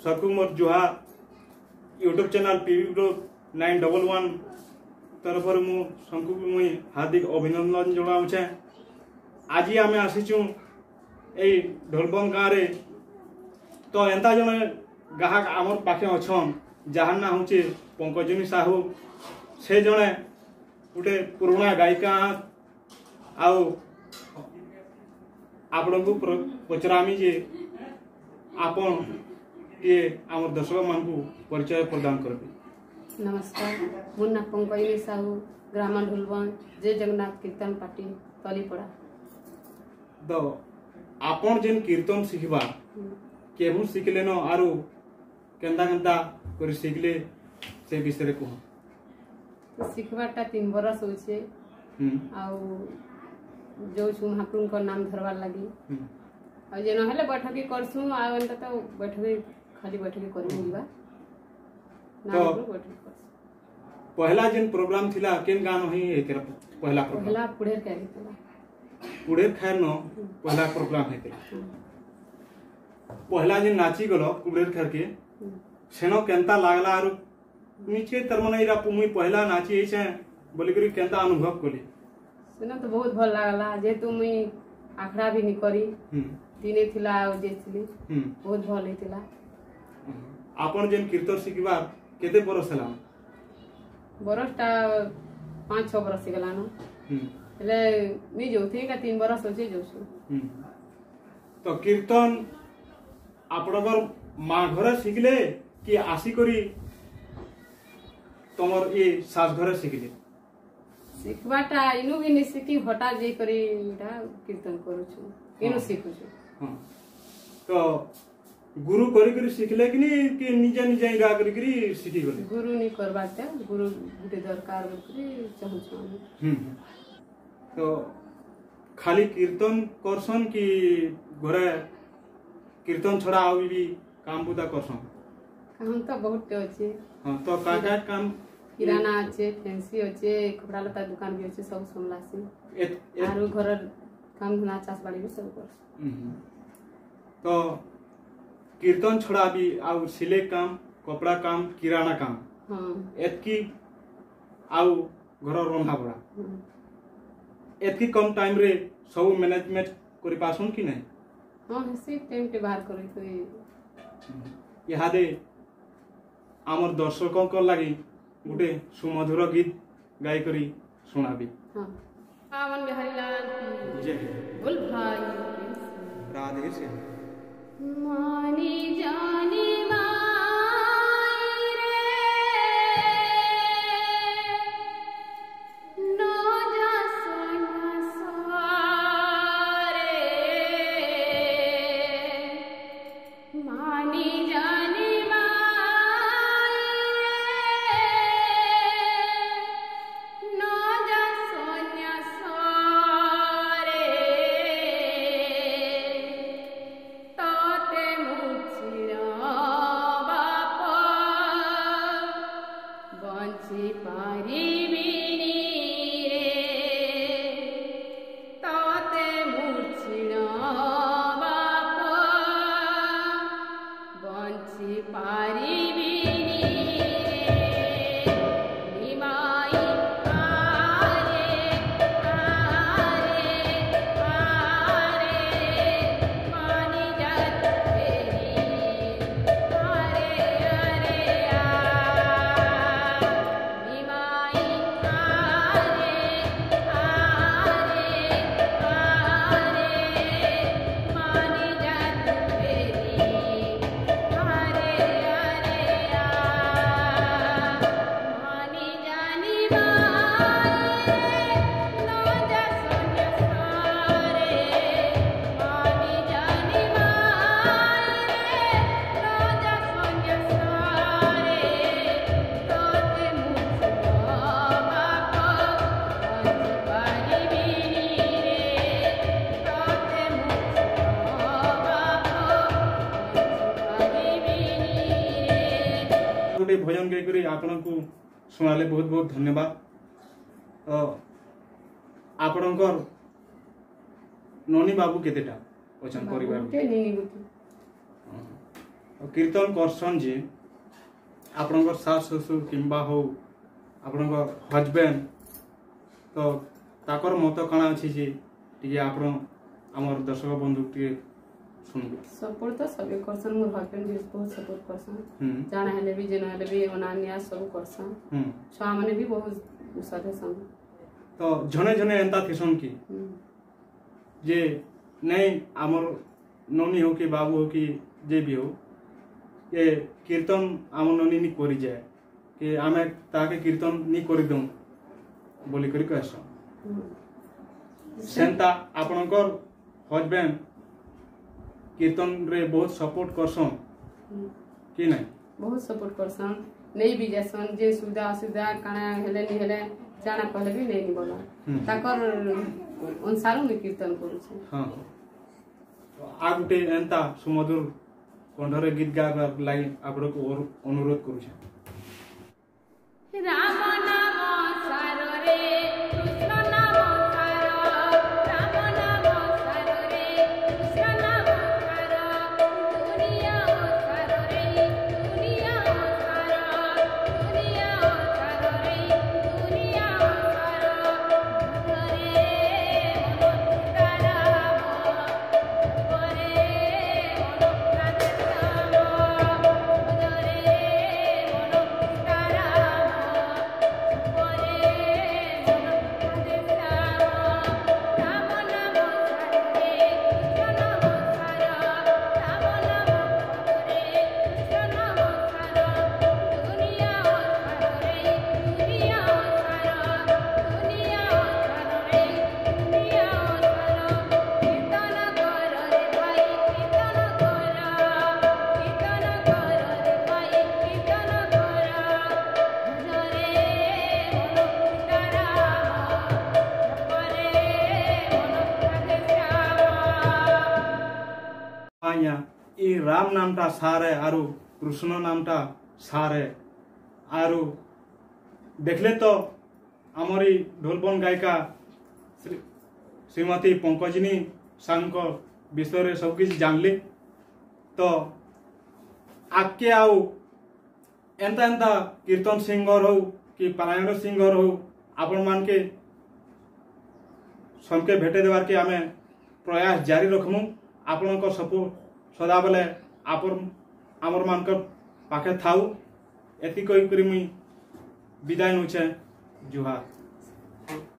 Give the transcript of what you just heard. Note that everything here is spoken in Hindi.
सबको मोर जुहा यूट्यूब चैनल पीवी ग्रुप 911 तरफ मु सबको मुई हार्दिक अभिनंदन जनाऊे। आज आम आसीचु ए ढोलबन गाँव रे तो एंता जने ग्राहक आमर पाखे अच्छन जार ना हूँ पंकजनी साहू से जड़े गोटे पुराणा गायिका आपण को पचरामी जे आपण ये आम दर्शक मान परिचय प्रदान करबे। नमस्कार, मोर ना पंकजनी साहू, ग्राम ढोलबन, जय जगन्नाथ कीर्तन पार्टी तलीपड़ा। तो आपण जेन कीर्तन शिखबा केहू शिखले न आरु केंदा केंदा कर शिखले से विषय कह। तो शिखबाटा 3 बरस होचे जो महाप्रभु को नाम धरवार लगी आ जे नहले बैठकी करसु आ एंता तो बैठकी खाली बैठकी करबी जीवा नाम बैठकी करसु। पहला जेन प्रोग्राम थिला केन गान होई एकर पहला प्रोग्राम पहला पुढेर काय थिला पुढेर खैर न पहला प्रोग्राम हेतिला। पहला जेन नाची गलो पुढेर खैर के सेनो केंता लागला आरु नीचे तरमना इरा मुई पहला नाची एछे बोली करी केंता अनुभव कोली सेनो तो बहुत भल लागला जे तू मुई आखड़ा भी नहीं करी दिने थिला जेछली बहुत भल हेतिला। आपण जेन कीर्तन शिखबा केते बरस हला? बरसटा 5-6 बरस गला न ले मी जोथि का 3 बरस होचे जोसु। तो कीर्तन आपणकर माँ घरे शिखले कि आसी करी तमर ये सास घरे शिखले? शिखबाटा इनु भी नहीं शिखी हटा जे करी कीर्तन करूछु इनु शिखुछु। हां तो गुरु करी शिखले कि निजे निजे गा करी शिखी गले? गुरु नहीं करबाते गुरु गुटे दरकार करी चाहूछु। तो खाली कीर्तन करसन कि घरे कीर्तन छड़ा आ भी काम बुदा करसन? काम तो बहुत अच्छे। हां तो का काम? किराना अच्छे, फैंसी अच्छे, कपड़ा लता दुकान भी अच्छे, सब संभालासी आरो घर काम धंधा चाष बाड़ी भी सब कर। तो कीर्तन छड़ा भी आउ सिले काम, कपड़ा काम, किराना काम हां एतकी आउ घर रंधा बड़ा एतकी कम टाइम रे सब मैनेजमेंट करि पासुन कि नहीं? हां हसी टाइम के बाहर करै तो इहादे आमर दर्शकों को लगी गोटे सुमधुर गीत गाई करी सुनाबी। हां पावन बिहारी लाल जय बोल भाई राधे से मानी जानी गोटे भजन गायक आपण को शुणाले बहुत बहुत धन्यवाद। आपणकर ननी बाबू केतेटा अच्छा परिवार कीर्तन करसन जे आपणकर सास ससुर किंबा हो आपणकर हजबैंड तो ताकर मत काଣା अछि जे टिके आपण हमर दर्शक बंधु टिके सुनबे। सपोर्ट तो सबे करसन, मोर हस्बैंड भी बहुत सपोर्ट करसन, जाना हेले भी जेना हेले भी अनानिया सब करसन, छुआ माने भी बहुत साथे सन। तो जने जने एंता थिसन की जे नहीं हमर ननी हो कि बाबू हो कि जे भी हो ये कीर्तन आम ननी नी करी जाए कि आमे ताके कीर्तन नी करी दऊ बोली करी कहसन। सेंता आपणकर हस्बैंड कीर्तन रे बहुत सपोर्ट करसन कि नहीं? बहुत सपोर्ट करसन, नहीं भी जैसन जे सुविधा असुविधा काना हेले नी हेले जाना कहले भी नहीं बोला ताकर अनुसार में कीर्तन करू छै। हां तो आ गुटे एंता सुमधुर कंठरे गीत गाबार लागि आपनको अनुरोध करू छै। राम नाम सार रे कृष्ण नाम सार, राम नाम सार रे कृष्ण नाम सार, दुनिया सार रे दुनिया सार, दुनिया सार रे दुनिया सार, रे ई राम नामटा सारे आरु कृष्ण नामटा सारे आरु देखले तो आमरी ढोलबन गायिका श्रीमती पंकजिनी सांको विषय सब किसी जानले। तो आके आउ एंता एंता कीर्तन सिंगर हो कि पारायण सिंगर हो आपण मान के सबके भेटे देवार के आमे प्रयास जारी रखमु। आपण सपोर्ट सदा बेले आमर मान पाखे थाऊ एति कही मुई विदाय नौचे। जुहार।